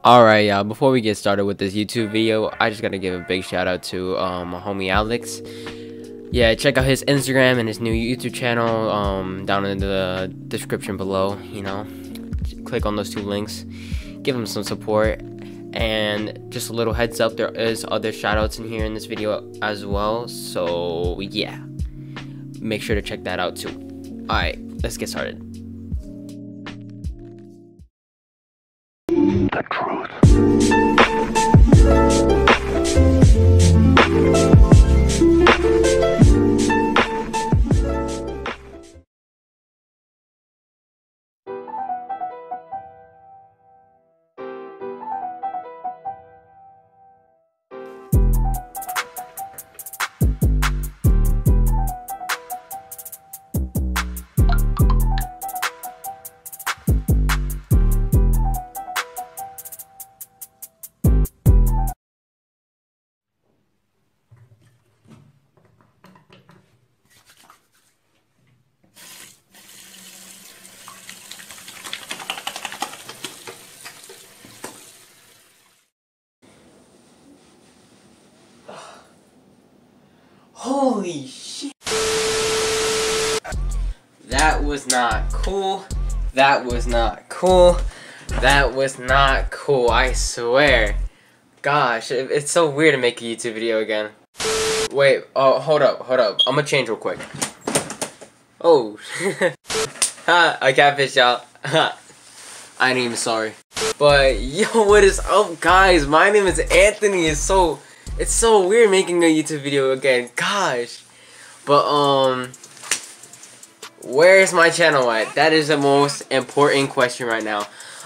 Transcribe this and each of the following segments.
Alright, y'all, before we get started with this YouTube video, I just gotta give a big shout out to my homie Alex. Yeah, check out his Instagram and his new YouTube channel down in the description below. You know, click on those two links, give him some support. And just a little heads up, there is other shout outs in here in this video as well, so yeah, make sure to check that out too. Alright, let's get started. The truth. Holy shit. That was not cool. That was not cool. That was not cool, I swear. Gosh, it's so weird to make a YouTube video again. Wait, oh, hold up. I'm gonna change real quick. Oh. Ha, I catfish y'all. I ain't even sorry. But, yo, what is up, guys? My name is Anthony. It's so weird making a YouTube video again. Gosh. But, where's my channel at? That is the most important question right now.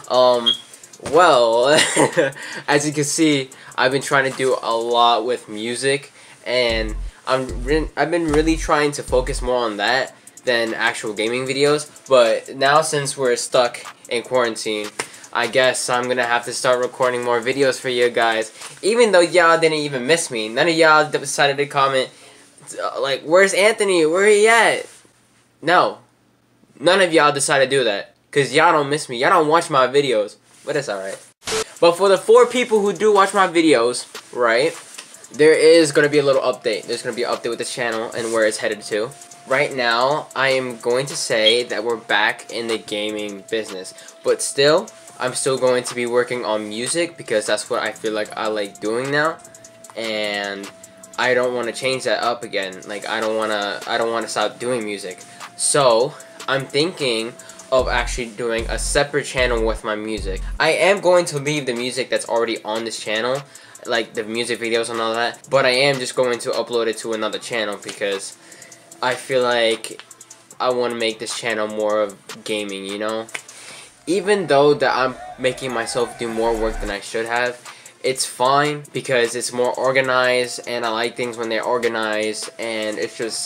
Well, as you can see, I've been trying to do a lot with music, and I've been really trying to focus more on that than actual gaming videos. But now, since we're stuck in quarantine, I guess I'm gonna have to start recording more videos for you guys. Even though y'all didn't even miss me. None of y'all decided to comment, like, where's Anthony? Where he at? No. None of y'all decided to do that. Because y'all don't miss me. Y'all don't watch my videos. But it's alright. But for the 4 people who do watch my videos, right, there is gonna be a little update. There's gonna be an update with this channel and where it's headed to. Right now, I am going to say that we're back in the gaming business. But still, I'm still going to be working on music because that's what I feel like I like doing now, and I don't want to change that up again. Like I don't want to stop doing music. So I'm thinking of actually doing a separate channel with my music. I am going to leave the music that's already on this channel, like the music videos and all that, but I am just going to upload it to another channel because I feel like I want to make this channel more of gaming, you know? Even though that I'm making myself do more work than I should have, it's fine because it's more organized, and I like things when they're organized, and it's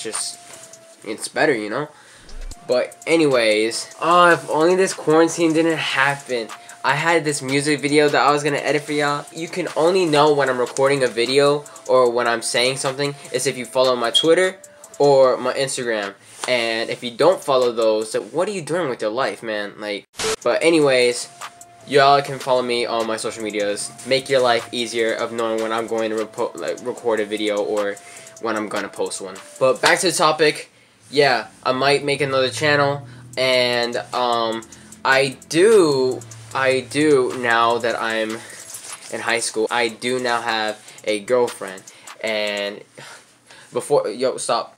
better, you know? But anyways, if only this quarantine didn't happen. I had this music video that I was gonna edit for y'all. You can only know when I'm recording a video or when I'm saying something is if you follow my Twitter or my Instagram. And if you don't follow those, then what are you doing with your life, man? Like, but anyways, y'all can follow me on my social medias. Make your life easier of knowing when I'm going to record a video or when I'm gonna post one. But back to the topic. Yeah, I might make another channel, and I do now that I'm in high school. I do now have a girlfriend, and before, yo, stop.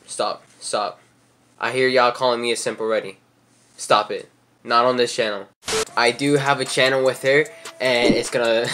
I hear y'all calling me a simp already. Stop it. Not on this channel. I do have a channel with her, and it's gonna,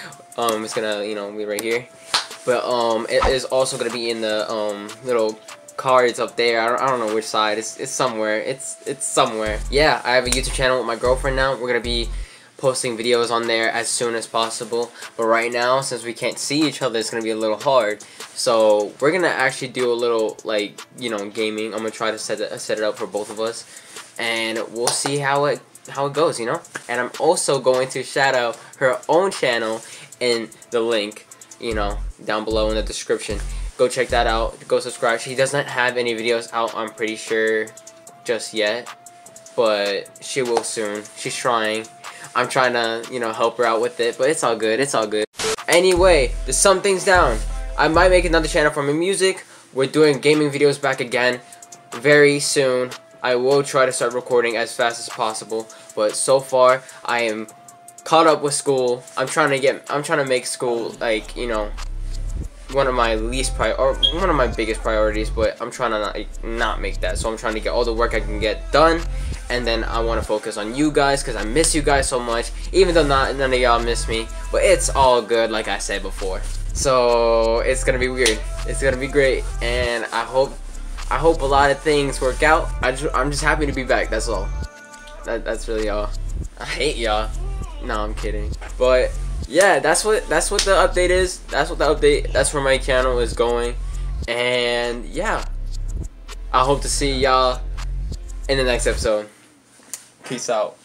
you know, be right here. But, it is also gonna be in the, little cards up there. I don't know which side. It's somewhere. It's somewhere. Yeah, I have a YouTube channel with my girlfriend now. We're gonna be posting videos on there as soon as possible. But right now, since we can't see each other, it's gonna be a little hard. So we're gonna actually do a little, like, you know, gaming. I'm gonna try to set it up for both of us, and we'll see how it goes, you know. And I'm also going to shout out her own channel in the link, you know, down below in the description. Go check that out. Go subscribe. She doesn't have any videos out, I'm pretty sure, just yet, but she will soon. She's trying. I'm trying to, you know, help her out with it, but it's all good. It's all good. Anyway, to sum things down, I might make another channel for my music. We're doing gaming videos back again very soon. I will try to start recording as fast as possible, but so far I am caught up with school. I'm trying to make school, like, you know, one of my one of my biggest priorities, but I'm trying to not make that. So I'm trying to get all the work I can get done, and then I want to focus on you guys because I miss you guys so much, even though none of y'all miss me, but it's all good, like I said before. So it's gonna be weird, it's gonna be great, and I hope a lot of things work out. I'm just happy to be back, that's all. That's really all. I hate y'all. No, I'm kidding. But yeah, that's what the update is. That's where my channel is going. And yeah, I hope to see y'all in the next episode. Peace out.